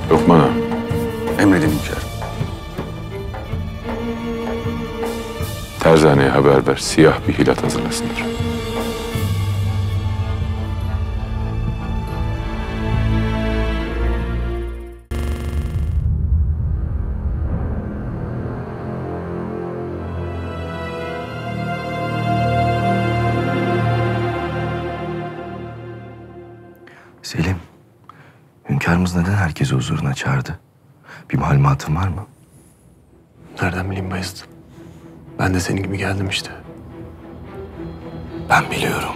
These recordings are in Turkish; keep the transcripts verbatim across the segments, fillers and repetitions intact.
Lokman ağa. Emredin hünkârım. Terzane'ye haber ver. Siyah bir hilat hazırlasınlar. Selim, hünkârımız neden herkesi huzuruna çağırdı? Bir malumatın var mı? Nereden bileyim Bayezid? Ben de senin gibi geldim işte. Ben biliyorum.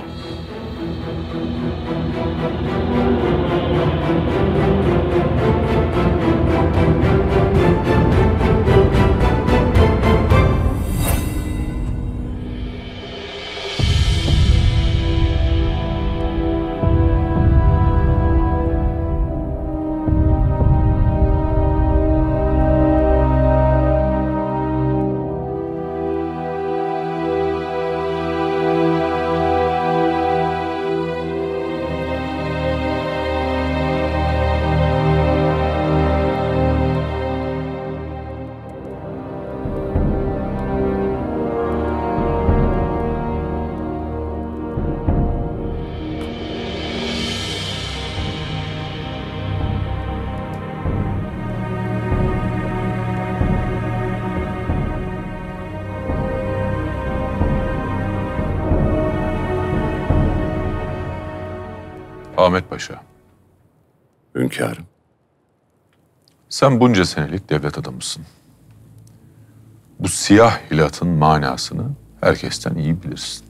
Ahmet Paşa, Hünkârım. sen bunca senelik devlet adamısın. Bu siyah hilatın manasını herkesten iyi bilirsin.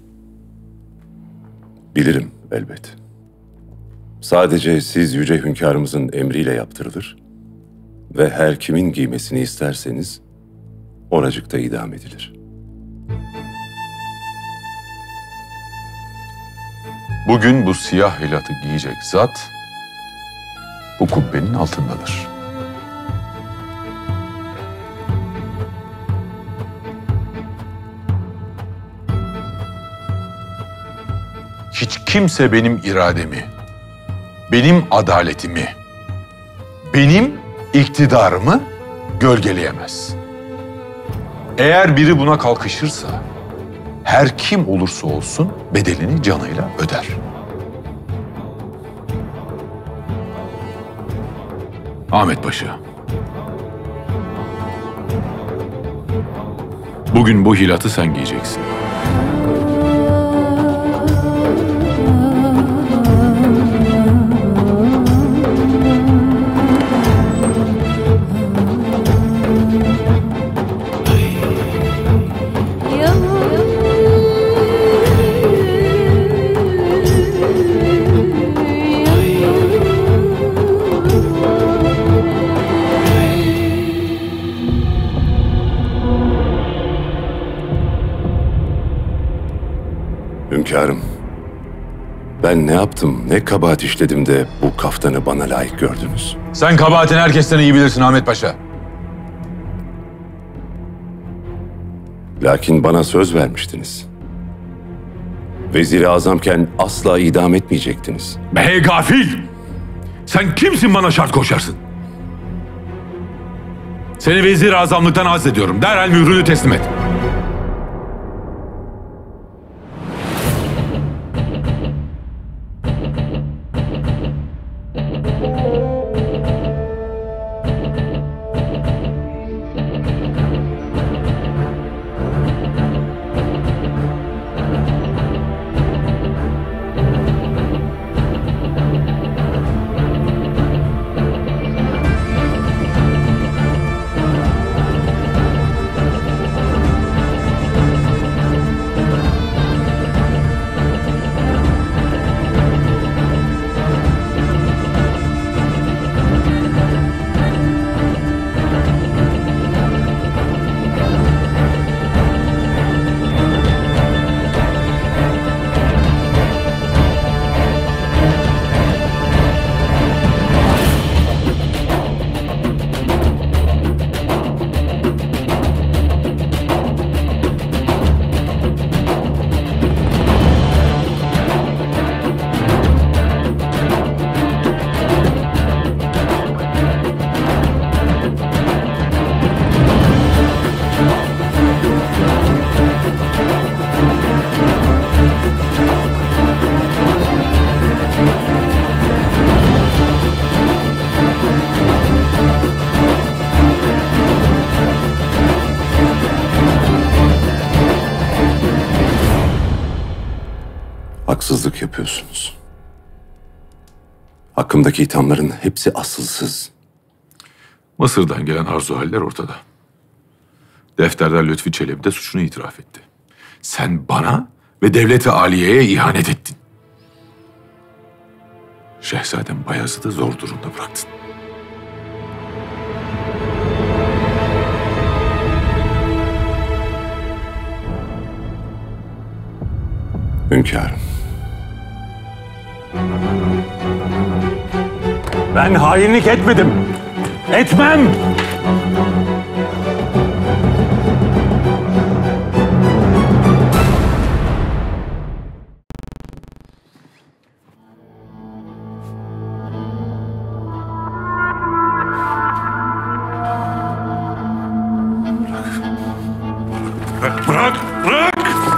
Bilirim elbet. Sadece siz yüce hünkârımızın emriyle yaptırılır ve her kimin giymesini isterseniz oracıkta idam edilir. Bugün bu siyah hilatı giyecek zat bu kubbenin altındadır. Hiç kimse benim irademi, benim adaletimi, benim iktidarımı gölgeleyemez. Eğer biri buna kalkışırsa, her kim olursa olsun bedelini canıyla öder. Ahmet Paşa, bugün bu hilatı sen giyeceksin. Hünkârım, ben ne yaptım, ne kabahat işledim de bu kaftanı bana layık gördünüz? Sen kabahatini herkesten iyi bilirsin Ahmet Paşa. Lakin bana söz vermiştiniz. Vezir-i Azamken asla idam etmeyecektiniz. Be gafil! Sen kimsin bana şart koşarsın? Seni vezir-i azamlıktan azlediyorum. Derhal mührünü teslim et. haksızlık yapıyorsunuz. Hakkımdaki ithamların hepsi asılsız. Mısır'dan gelen arzu haller ortada. Defterdar Lütfi Çelebi de suçunu itiraf etti. Sen bana ve devlet-i aliyeye ihanet ettin. Şehzadem Bayezid'i zor durumda bıraktın. Hünkârım. Ben hainlik etmedim. Etmem. Bırak, bırak, bırak!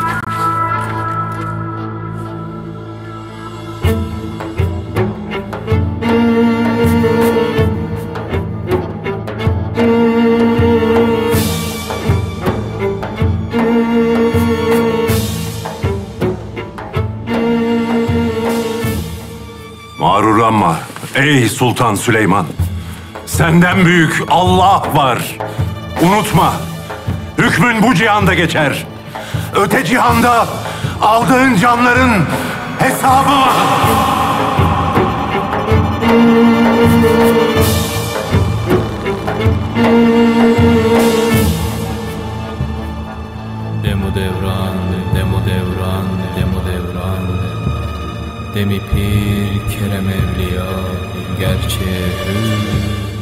Mağrurlanma ey Sultan Süleyman. Senden büyük Allah var. Unutma, hükmün bu cihanda geçer. Öte cihanda aldığın canların hesabı var. Demo devran, demo devran, demo devran. Demi pir kerem evliya gerçeğe hür.